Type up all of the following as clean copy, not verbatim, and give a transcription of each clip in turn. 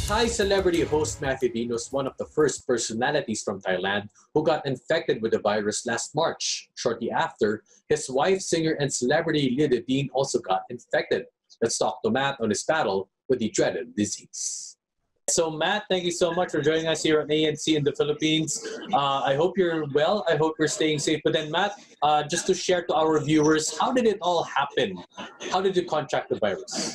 Thai celebrity host Matthew Dean was one of the first personalities from Thailand who got infected with the virus last March. Shortly after, his wife, singer, and celebrity Lydia Dean also got infected. Let's talk to Matt on his battle with the dreaded disease. So Matt, thank you so much for joining us here on ANC in the Philippines. I hope you're well. I hope you're staying safe. But then Matt, just to share to our viewers, how did it all happen? How did you contract the virus?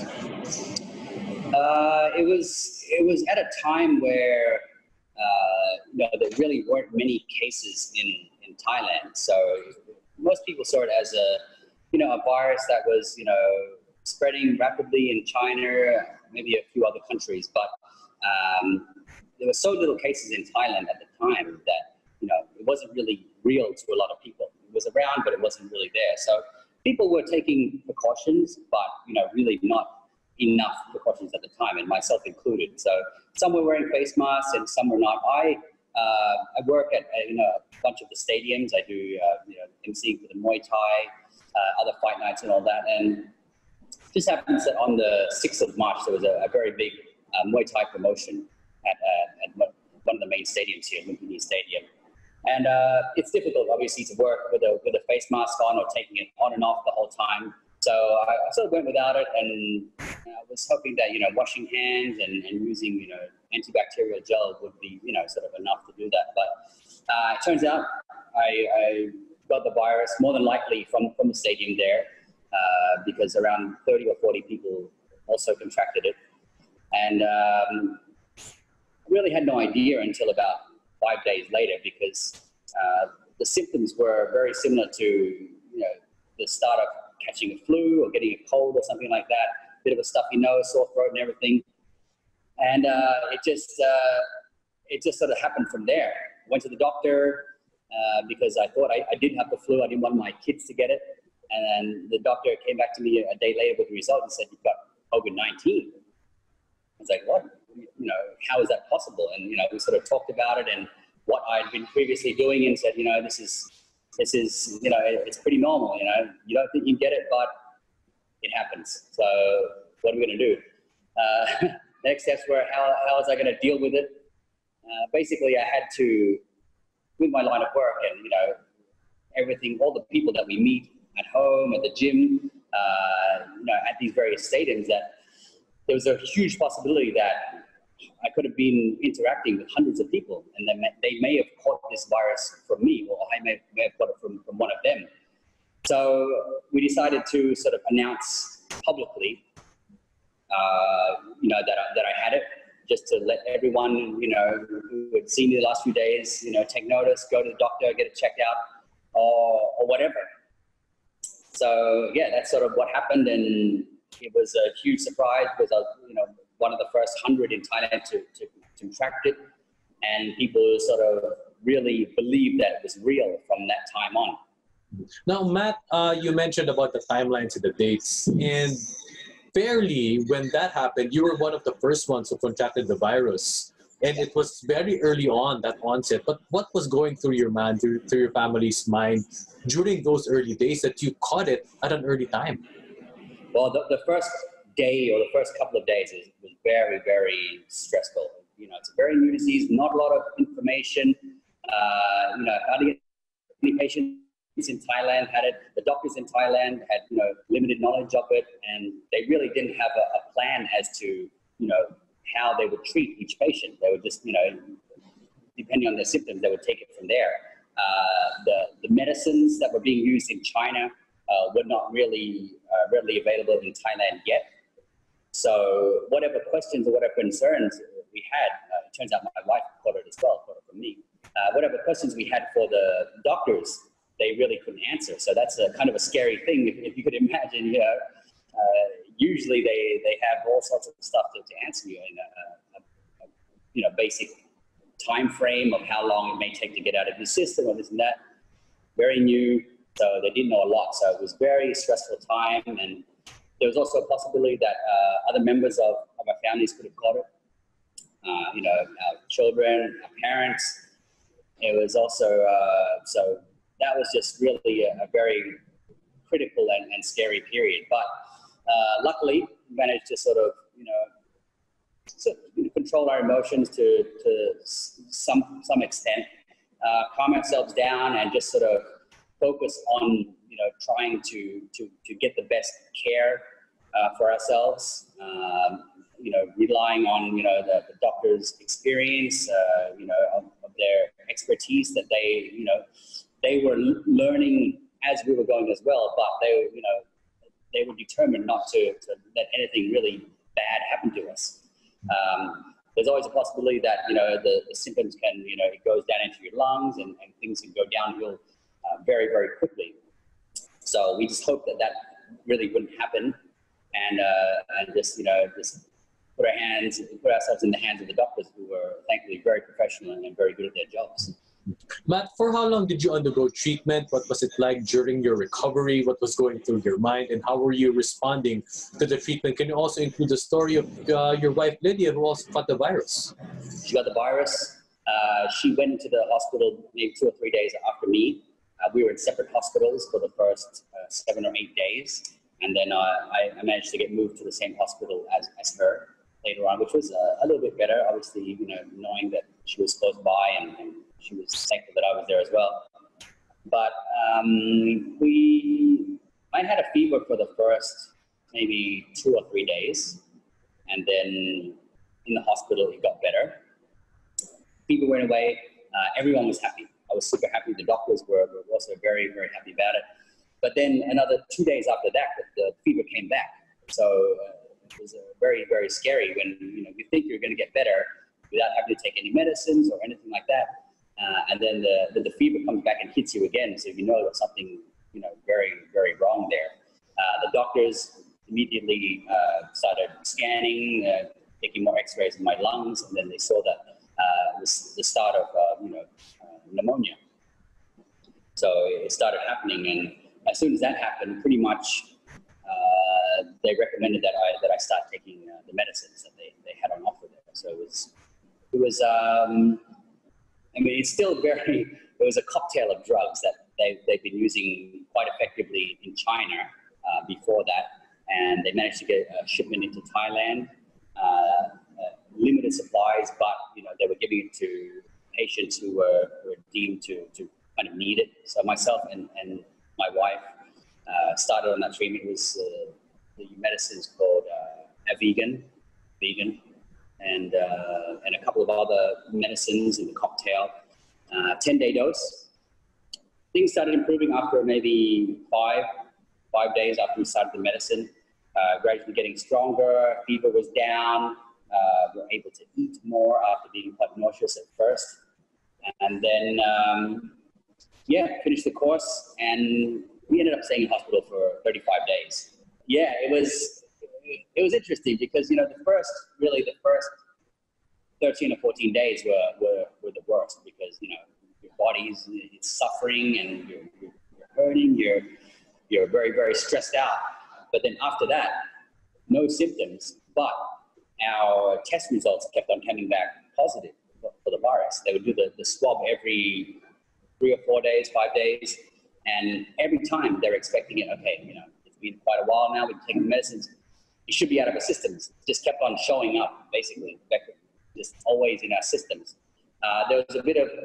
It was at a time where there really weren't many cases in Thailand. So most people saw it as a virus that was spreading rapidly in China, maybe a few other countries, but there were so little cases in Thailand at the time that it wasn't really real to a lot of people. It was around, but it wasn't really there. So people were taking precautions, but really not enough precautions at the time, and myself included. So some were wearing face masks and some were not. I work at a bunch of the stadiums. I do emceeing for the Muay Thai, other fight nights and all that. And just happens that on the 6th of March there was a very big Muay Thai promotion at one of the main stadiums here, Lumpini Stadium. And it's difficult, obviously, to work with a face mask on or taking it on and off the whole time. So I sort of went without it, and I was hoping that washing hands and using antibacterial gel would be sort of enough to do that. But it turns out I got the virus more than likely from the stadium there, because around 30 or 40 people also contracted it, and really had no idea until about 5 days later, because the symptoms were very similar to the start of catching a flu or getting a cold or something like that, bit of a stuffy nose, sore throat and everything. And it just sort of happened from there. Went to the doctor because I thought I did have the flu. I didn't want my kids to get it. And then the doctor came back to me a day later with the result and said, "You've got COVID-19. I was like, what? How is that possible? And, we sort of talked about it and what I'd been previously doing, and said, this is, it's pretty normal, you don't think you get it, but it happens. So what are we going to do? Next steps were, how was I going to deal with it? Basically, I had to, with my line of work and, everything, all the people that we meet at home, at the gym, at these various stadiums, that there was a huge possibility that I could have been interacting with hundreds of people, and they may have caught this virus from me, or I may have got it from one of them. So we decided to sort of announce publicly, that I had it, just to let everyone, who had seen me the last few days, take notice, go to the doctor, get it checked out, or whatever. So yeah, that's sort of what happened, and it was a huge surprise because I was, one of the first 100 in Thailand to contract it, and people sort of really believed that it was real from that time on. Now, Matt, you mentioned about the timelines and the dates, and fairly, when that happened, you were one of the first ones who contracted the virus, and it was very early on, that onset. But what was going through your mind, through your family's mind during those early days that you caught it at an early time? Well, the first day or the first couple of days was very, very stressful. It's a very new disease, not a lot of information. How to get any patients in Thailand had it. The doctors in Thailand had, limited knowledge of it, and they really didn't have a plan as to, how they would treat each patient. They would just, depending on their symptoms, they would take it from there. The medicines that were being used in China were not really readily available in Thailand yet. So whatever questions or whatever concerns we had, it turns out my wife caught it as well, caught it from me. Whatever questions we had for the doctors, they really couldn't answer. So that's a kind of a scary thing, if you could imagine. Usually they have all sorts of stuff to answer you in a basic time frame of how long it may take to get out of the system or this and that. Very new, so they didn't know a lot. So it was very stressful time, and there was also a possibility that other members of our families could have caught it. Our children, our parents. It was also, so that was just really a very critical and scary period. But luckily, managed to sort of, control our emotions to some extent, calm ourselves down, and just sort of focus on trying to get the best care for ourselves. Relying on the doctor's experience, of their expertise that they were learning as we were going as well, but they were determined not to let anything really bad happen to us. There's always a possibility that the symptoms can it goes down into your lungs, and things can go downhill very, very quickly. So we just hope that really wouldn't happen, and just put ourselves in the hands of the doctors, who were thankfully very professional and very good at their jobs. Matt, for how long did you undergo treatment? What was it like during your recovery? What was going through your mind, and how were you responding to the treatment? Can you also include the story of your wife, Lydia, who also got the virus? She got the virus. She went into the hospital maybe 2 or 3 days after me. We were in separate hospitals for the first 7 or 8 days. And then I managed to get moved to the same hospital as her later on, which was a little bit better, obviously, knowing that she was close by, and she was thankful that I was there as well. But I had a fever for the first maybe 2 or 3 days. And then in the hospital, it got better. Fever went away. Everyone was happy. I was super happy. The doctors were also very, very happy about it. But then another 2 days after that, the fever came back. So it was very, very scary when you think you're going to get better without having to take any medicines or anything like that. And then the fever comes back and hits you again. So you know there's something very, very wrong there. The doctors immediately started scanning, taking more x-rays of my lungs, and then they saw that the start of pneumonia. So it started happening, and as soon as that happened, pretty much they recommended that I start taking the medicines that they had on offer there. So it was it's still it was a cocktail of drugs that they've been using quite effectively in China before that, and they managed to get a shipment into Thailand. Limited supplies, but they were giving it to patients who were deemed to kind of need it. So myself and my wife started on that treatment. It was the medicines called Vegan, and a couple of other medicines in the cocktail. 10-day dose. Things started improving after maybe five days after we started the medicine. Gradually getting stronger. Fever was down. We were able to eat more after being quite nauseous at first. And then, finished the course, and we ended up staying in hospital for 35 days. Yeah, it was interesting because, the first 13 or 14 days were the worst because, your body's suffering and you're hurting, you're very, very stressed out. But then after that, no symptoms, but our test results kept on coming back positive for the virus. They would do the swab every 3 or 4 days, 5 days, and every time they're expecting it, okay, it's been quite a while now, we've taken medicines, it should be out of our systems. Just kept on showing up, basically, just always in our systems. There was a bit of,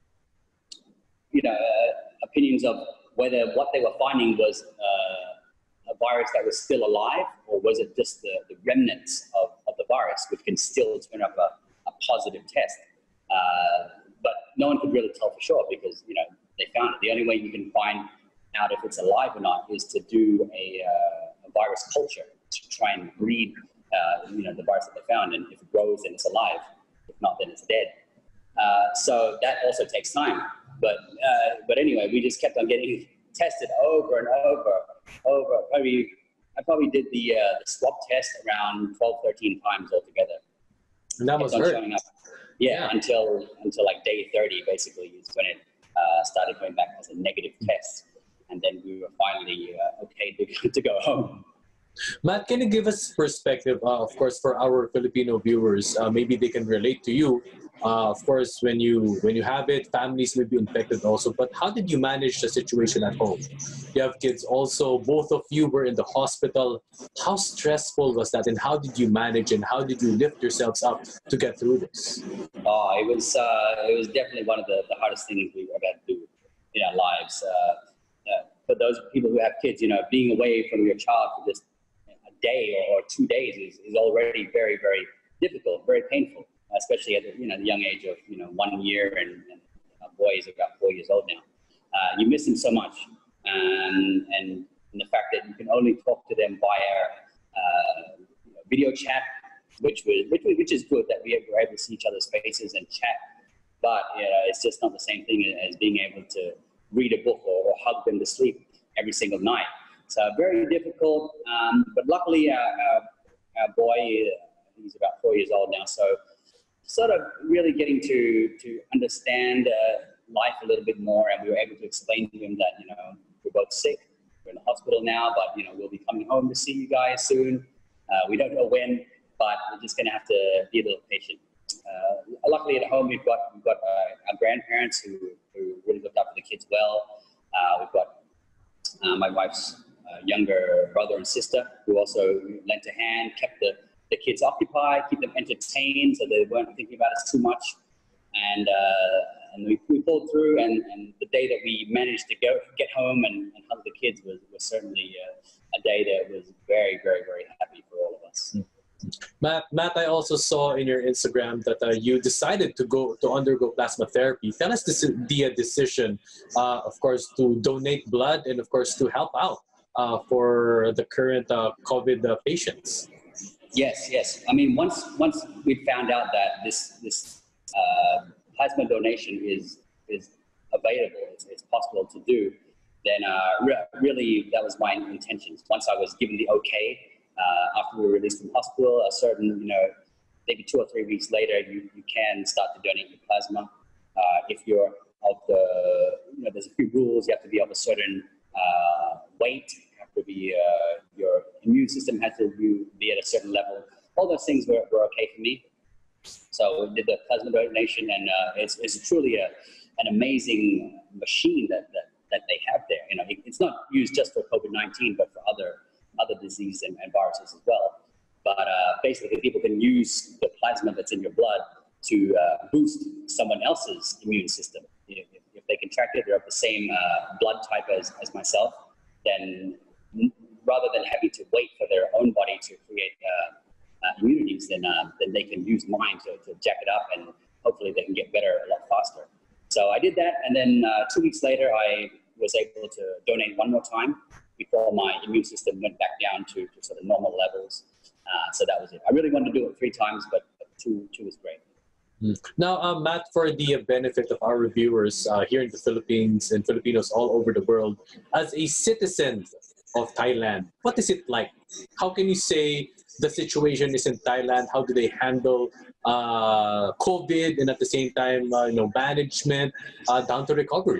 opinions of whether what they were finding was a virus that was still alive, or was it just the remnants of the virus, which can still turn up a positive test. But no one could really tell for sure because, they found it. The only way you can find out if it's alive or not is to do a virus culture to try and breed, the virus that they found. And if it grows, then it's alive. If not, then it's dead. So that also takes time. But anyway, we just kept on getting tested over and over. I probably did the swab test around 12, 13 times altogether. And that was showing up. Yeah, until like day 30, basically, is when it started going back as a negative test. And then we were finally okay to go home. Matt, can you give us perspective, of course, for our Filipino viewers, maybe they can relate to you. Of course, when you have it, families may be infected also. But how did you manage the situation at home? You have kids also. Both of you were in the hospital. How stressful was that, and how did you manage, and how did you lift yourselves up to get through this? Oh, it was definitely one of the hardest things we've ever had to do in our lives. For those people who have kids, being away from your child for just a day or 2 days is already very, very difficult, very painful, especially at the young age of 1 year, and our boy is about 4 years old now. You miss them so much, and the fact that you can only talk to them via video chat, which is good that we were able to see each other's faces and chat, but it's just not the same thing as being able to read a book or hug them to sleep every single night. So very difficult, but luckily our boy, he's about 4 years old now, so sort of really getting to understand life a little bit more, and we were able to explain to him that we're both sick, we're in the hospital now, but we'll be coming home to see you guys soon. We don't know when, but we're just going to have to be a little patient. Luckily at home we've got our grandparents who really looked after the kids well. We've got my wife's younger brother and sister who also lent a hand, kept the kids occupied, keep them entertained so they weren't thinking about us too much. And we pulled through, and the day that we managed to get home and hug the kids was certainly a day that was very, very, very happy for all of us. Matt, I also saw in your Instagram that you decided to undergo plasma therapy. Tell us the decision, of course, to donate blood and of course to help out for the current COVID patients. Yes. I mean, once we found out that this plasma donation is available, it's possible to do, then really that was my intentions. Once I was given the okay, after we were released from hospital, a certain, maybe 2 or 3 weeks later, you can start to donate your plasma. If you're of there's a few rules. You have to be of a certain weight. You have to be, your immune system has to be at a certain level. All those things were okay for me. So we did the plasma donation, and it's truly an amazing machine that they have there. It's not used just for COVID-19, but for other diseases and viruses as well. But basically, people can use the plasma that's in your blood to boost someone else's immune system. If they contract it, they're of the same blood type as myself, then rather than having to wait for their own body to create immunities, then they can use mine to jack it up, and hopefully they can get better a lot faster. So I did that, and then 2 weeks later, I was able to donate one more time before my immune system went back down to sort of normal levels. So that was it. I really wanted to do it 3 times, but two was great. Now, Matt, for the benefit of our viewers here in the Philippines and Filipinos all over the world, as a citizen of Thailand, what is it like? How can you say the situation is in Thailand? How do they handle COVID, and at the same time, management down to recovery?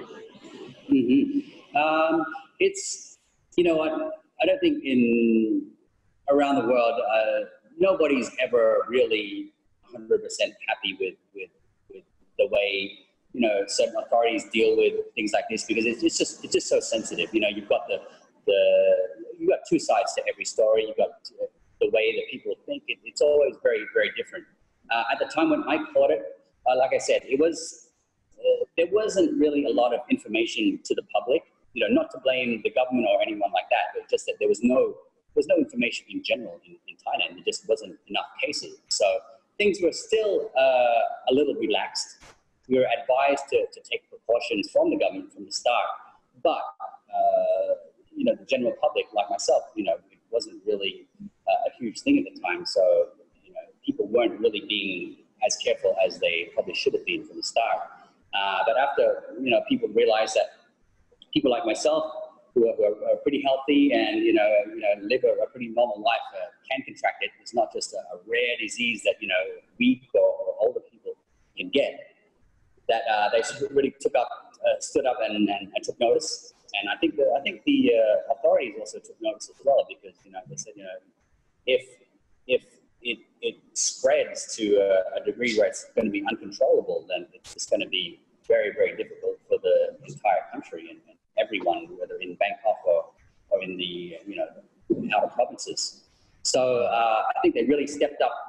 It's, I don't think around the world, nobody's ever really 100% happy with the way certain authorities deal with things like this, because it's just so sensitive. You've got you've got 2 sides to every story. You've got the way that people think. It's always very, very different. At the time when I caught it, like I said, there wasn't really a lot of information to the public. Not to blame the government or anyone like that, but just that there was no information in general in Thailand. There just wasn't enough cases. So things were still a little relaxed. We were advised to take precautions from the government from the start, but the general public, like myself, it wasn't really a huge thing at the time. So people weren't really being as careful as they probably should have been from the start. But after people realized that people like myself, who are pretty healthy and live a pretty normal life, can contract it. It's not just a rare disease that weak or older people can get. That they really stood up and took notice. And I think the authorities also took notice as well, because they said if spreads to a degree where it's going to be uncontrollable, then it's going to be very, very difficult for the entire country and everyone, whether in Bangkok or in the outer provinces. So I think they really stepped up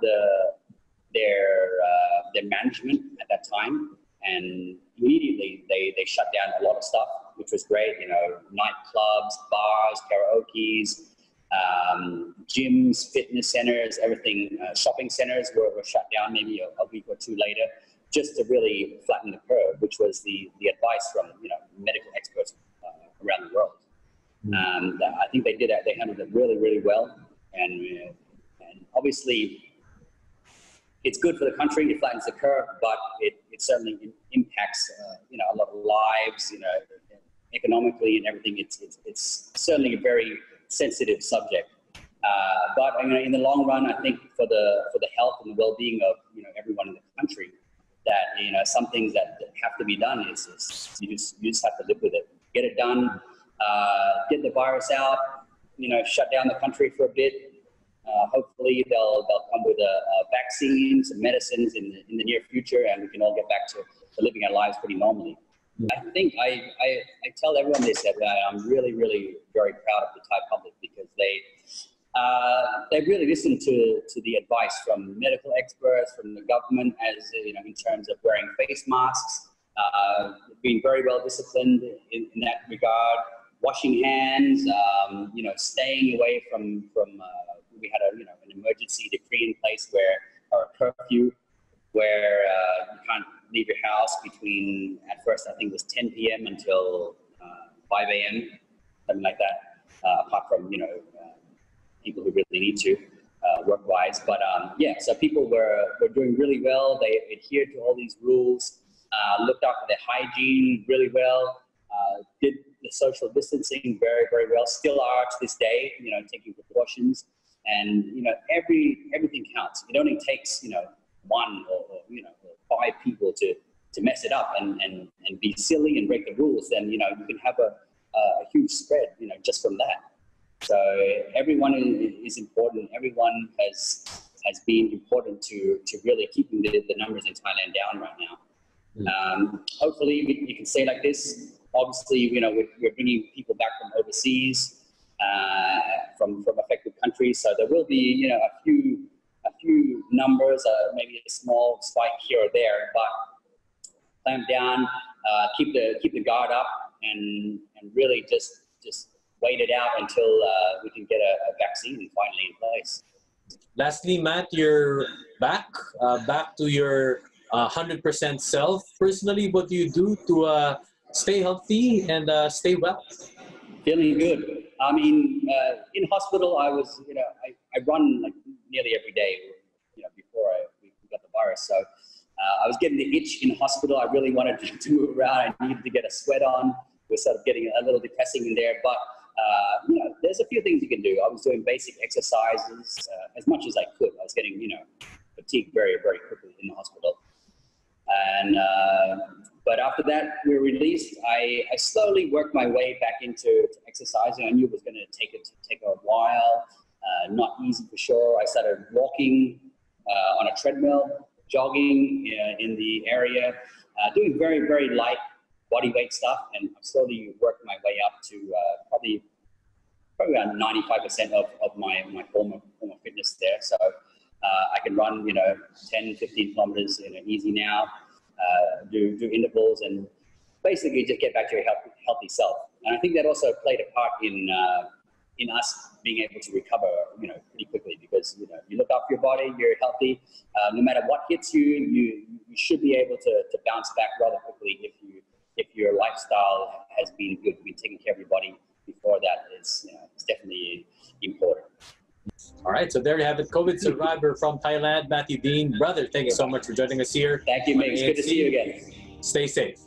their management at that time, and immediately they shut down a lot of stuff, which was great. Nightclubs, bars, karaoke's, gyms, fitness centers, everything. Shopping centers were shut down maybe a week or two later, just to really flatten the curve, which was the advice from medical experts around the world. I think they handled it really, really well, and obviously it's good for the country. It flattens the curve, but it certainly impacts a lot of lives, economically and everything. It's certainly a very sensitive subject. But in the long run, I think for the health and the well-being of everyone in the country, that some things that have to be done is you just have to live with it, get it done, get the virus out, shut down the country for a bit. Hopefully they'll come with a vaccine, some medicines in the near future, and we can all get back to living our lives pretty normally. I think I tell everyone this, that I'm really, really very proud of the Thai public, because they really listen to the advice from medical experts, from the government, as in terms of wearing face masks, being very well disciplined in that regard, washing hands, staying away from we had an emergency decree in place or a curfew where you can't leave your house between, at first I think it was 10 p.m. until 5 a.m., something like that, apart from people who really need to work-wise. But so people were doing really well. They adhered to all these rules, looked after their hygiene really well, did the social distancing very, very well, still are to this day, taking precautions. And everything counts. It only takes one or 5 people to mess it up and be silly and break the rules. Then you can have a huge spread just from that. So everyone is important. Everyone has been important to really keeping the numbers in Thailand down right now. Hopefully we can say like this. Obviously we're bringing people back from overseas. From affected countries, so there will be a few numbers, maybe a small spike here or there, but clamp down, keep the guard up, and really just wait it out until we can get a vaccine finally in place. Lastly, Matt, you're back to your 100% self. Personally, what do you do to stay healthy and stay well? Feeling good. I mean, in hospital, I was, I run like nearly every day, before we got the virus. So I was getting the itch in hospital. I really wanted to move around. I needed to get a sweat on. It was sort of getting a little depressing in there. But, there's a few things you can do. I was doing basic exercises as much as I could. I was getting, fatigued very, very quickly in the hospital. And but after that, we were released. I slowly worked my way back into exercising. I knew it was going to take a while, not easy for sure. I started walking on a treadmill, jogging in the area, doing very, very light body weight stuff, and I slowly worked my way up to probably around 95% of my form of fitness there. So I can run 10, 15 kilometers easy now. Do intervals and basically just get back to your healthy self. And I think that also played a part in us being able to recover, pretty quickly, because you look after your body, you're healthy. No matter what hits you, you should be able to bounce back rather quickly if your lifestyle has been good, been taking care of your body before that. It's definitely important. All right, so there you have it. COVID survivor from Thailand, Matthew Dean. Brother, thank you so much for joining us here. Thank you, mate. It's good to see you again. Stay safe.